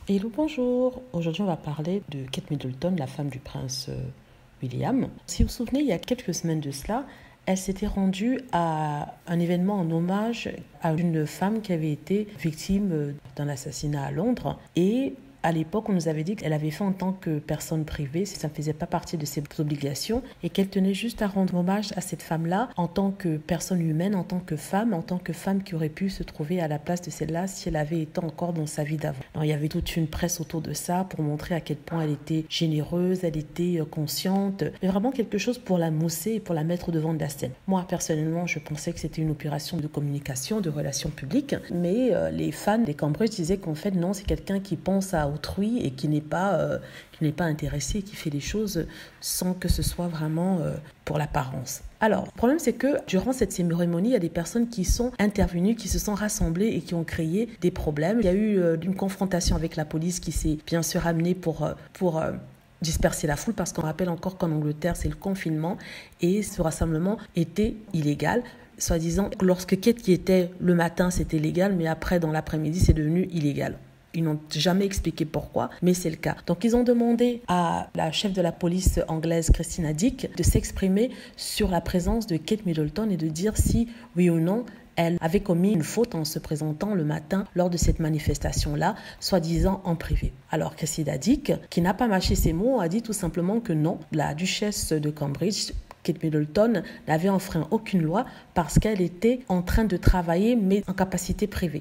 Hello, bonjour. Aujourd'hui, on va parler de Kate Middleton, la femme du prince William. Si vous vous souvenez, il y a quelques semaines de cela, elle s'était rendue à un événement en hommage à une femme qui avait été victime d'un assassinat à Londres. Et à l'époque, on nous avait dit qu'elle avait fait en tant que personne privée, ça ne faisait pas partie de ses obligations, et qu'elle tenait juste à rendre hommage à cette femme-là en tant que personne humaine, en tant que femme qui aurait pu se trouver à la place de celle-là si elle avait été encore dans sa vie d'avant. Alors, il y avait toute une presse autour de ça pour montrer à quel point elle était généreuse, elle était consciente, mais vraiment quelque chose pour la mousser et pour la mettre devant de la scène. Moi, personnellement, je pensais que c'était une opération de communication, de relations publiques, mais les fans des Cambridge disaient qu'en fait, non, c'est quelqu'un qui pense à autrui et qui n'est pas intéressé, qui fait les choses sans que ce soit vraiment pour l'apparence. Alors, le problème, c'est que durant cette cérémonie, il y a des personnes qui sont intervenues, qui se sont rassemblées et qui ont créé des problèmes. Il y a eu une confrontation avec la police qui s'est bien sûr amenée pour disperser la foule, parce qu'on rappelle encore qu'en Angleterre, c'est le confinement et ce rassemblement était illégal. Soi-disant, lorsque Kate y était le matin, c'était légal, mais après, dans l'après-midi, c'est devenu illégal. Ils n'ont jamais expliqué pourquoi, mais c'est le cas. Donc, ils ont demandé à la chef de la police anglaise, Christina Dick, de s'exprimer sur la présence de Kate Middleton et de dire si, oui ou non, elle avait commis une faute en se présentant le matin lors de cette manifestation-là, soi-disant en privé. Alors, Christina Dick, qui n'a pas mâché ses mots, a dit tout simplement que non, la duchesse de Cambridge, Kate Middleton, n'avait enfreint aucune loi parce qu'elle était en train de travailler, mais en capacité privée.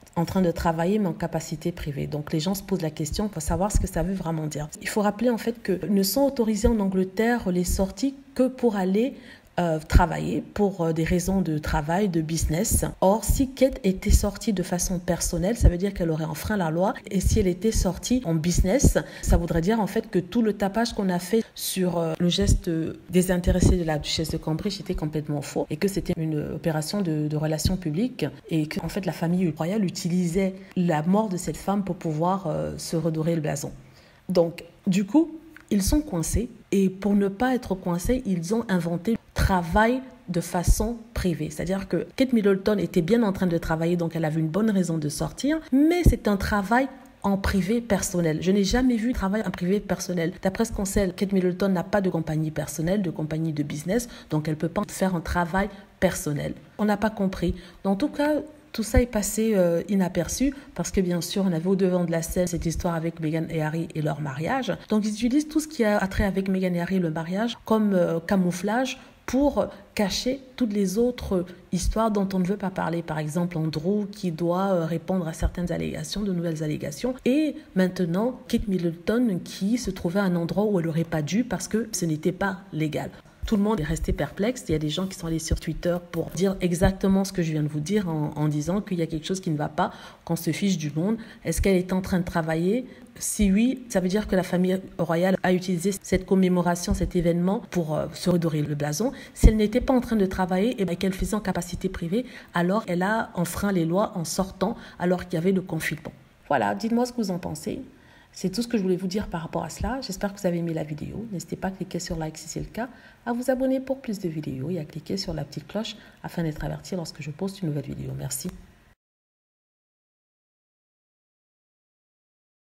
Donc les gens se posent la question pour savoir ce que ça veut vraiment dire. Il faut rappeler en fait que ne sont autorisées en Angleterre les sorties que pour aller travailler pour des raisons de travail, de business. Or, si Kate était sortie de façon personnelle, ça veut dire qu'elle aurait enfreint la loi. Et si elle était sortie en business, ça voudrait dire en fait que tout le tapage qu'on a fait sur le geste désintéressé de la duchesse de Cambridge était complètement faux et que c'était une opération de relations publiques et que en fait la famille royale utilisait la mort de cette femme pour pouvoir se redorer le blason. Donc, du coup, ils sont coincés et pour ne pas être coincés, ils ont inventé travail de façon privée. C'est-à-dire que Kate Middleton était bien en train de travailler, donc elle avait une bonne raison de sortir, mais c'est un travail en privé personnel. Je n'ai jamais vu travail en privé personnel. D'après ce qu'on sait, Kate Middleton n'a pas de compagnie personnelle, de compagnie de business, donc elle ne peut pas faire un travail personnel. On n'a pas compris. En tout cas, tout ça est passé inaperçu parce que bien sûr, on avait au devant de la scène cette histoire avec Meghan et Harry et leur mariage. Donc, ils utilisent tout ce qui a trait avec Meghan et Harry, le mariage, comme camouflage pour cacher toutes les autres histoires dont on ne veut pas parler. Par exemple, Andrew qui doit répondre à certaines allégations, de nouvelles allégations. Et maintenant, Kate Middleton qui se trouvait à un endroit où elle n'aurait pas dû parce que ce n'était pas légal. Tout le monde est resté perplexe. Il y a des gens qui sont allés sur Twitter pour dire exactement ce que je viens de vous dire en disant qu'il y a quelque chose qui ne va pas, qu'on se fiche du monde. Est-ce qu'elle est en train de travailler ? Si oui, ça veut dire que la famille royale a utilisé cette commémoration, cet événement pour se redorer le blason. Si elle n'était pas en train de travailler et qu'elle faisait en capacité privée, alors elle a enfreint les lois en sortant alors qu'il y avait le confinement. Voilà, dites-moi ce que vous en pensez. C'est tout ce que je voulais vous dire par rapport à cela. J'espère que vous avez aimé la vidéo. N'hésitez pas à cliquer sur like si c'est le cas, à vous abonner pour plus de vidéos et à cliquer sur la petite cloche afin d'être averti lorsque je poste une nouvelle vidéo. Merci.